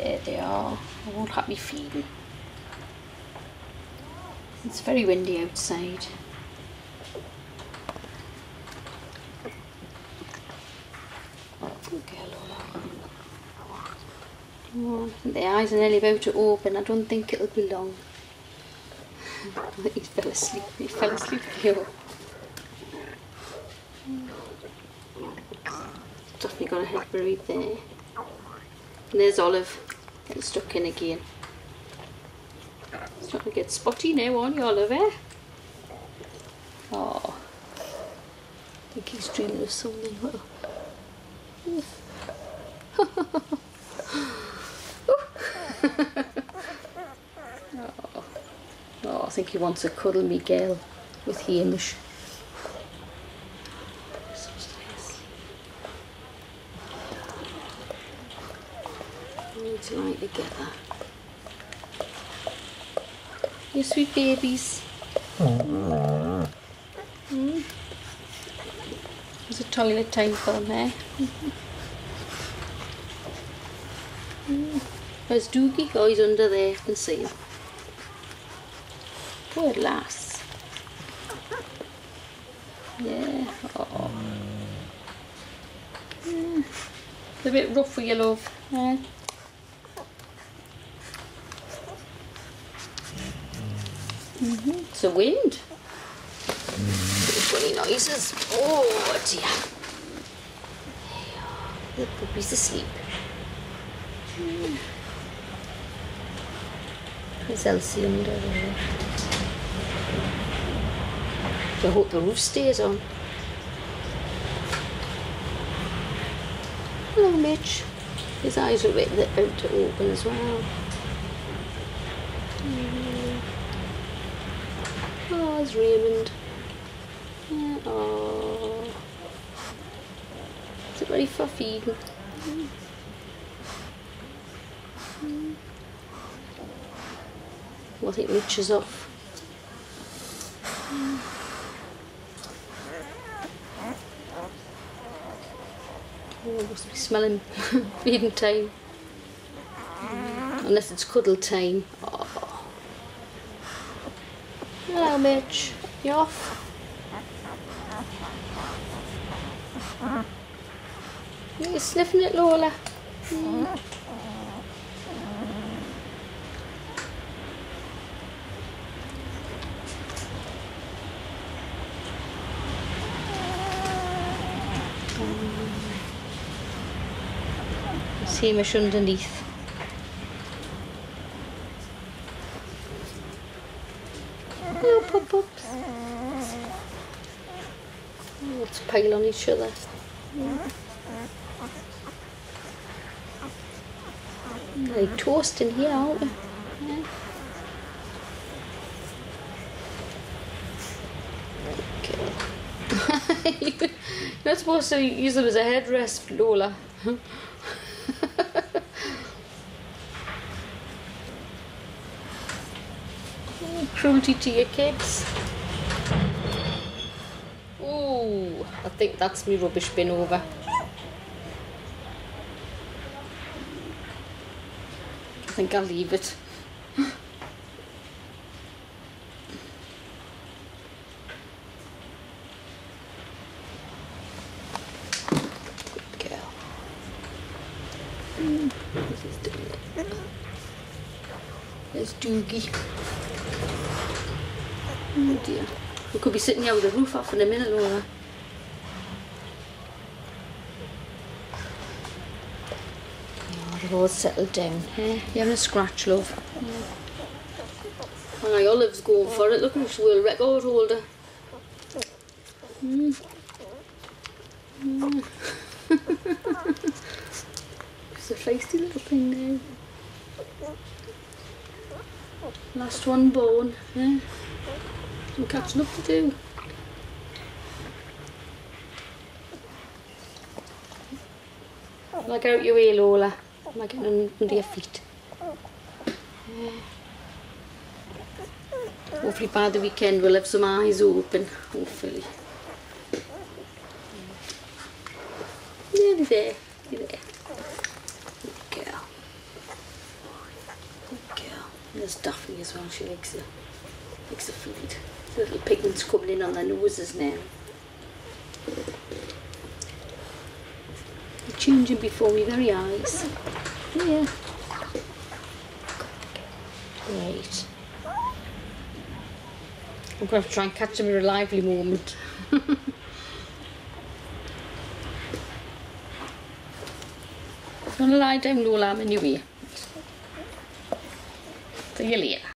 There they are. I won't have me feeding. It's very windy outside. Okay, Lola. Come on. The eyes are nearly about to open. I don't think it'll be long. He fell asleep. He fell asleep here. Definitely got a head buried there. And there's Olive getting stuck in again. Starting to get spotty now, aren't you, Olive? Eh? Oh, I think he's dreaming of something. Oh, I think he wants to cuddle me girl with Hamish. Need to lie together. You sweet babies. There's a toilet time for them there. Where's Doogie? Oh, he's under there. I can see him. Poor lass. Yeah. Oh. Yeah. It's a bit rough for you, love. Yeah. It's the wind. Funny noises. Oh dear. The puppy's asleep. There's Elsie under there. I hope the roof stays on. Hello, Mitch. His eyes are a bit about to open as well. Oh, there's Raymond. Yeah, oh. Is it ready for feeding? Well, I think Mitch is off. Oh, must be smelling feeding time. Unless it's cuddle time. Oh. Hello, Mitch. You off? You're sniffing it, Lola. See Hamish underneath. Oh, pop-ups. Let's pile on each other. Like toast in here, aren't we? Yeah. Okay. You're not supposed to use them as a headrest, Lola. Cruelty to your kids. Oh, I think that's my rubbish bin over. I think I'll leave it. Good girl. There's Doogie. Oh dear. We could be sitting here with the roof off in a minute, Laura. Oh, they've all settled down. Eh? You having a scratch, love? Yeah. Aye, Olive's going for it. Look, she's a world record holder. She's a feisty little thing now. Last one born. Eh? Some catching up to do. Like out your way, Lola. Am I getting under your feet? Yeah. Hopefully by the weekend we'll have some eyes open. Hopefully. Nearly there. Nearly there. Good girl. There's Duffy as well, she likes the food. Little pigments coming in on their noses now. They're changing before my very eyes. Yeah. Great. I'm going to try and catch them in a lively moment. Gonna lie down, Lola, I'm in your ear. See you later.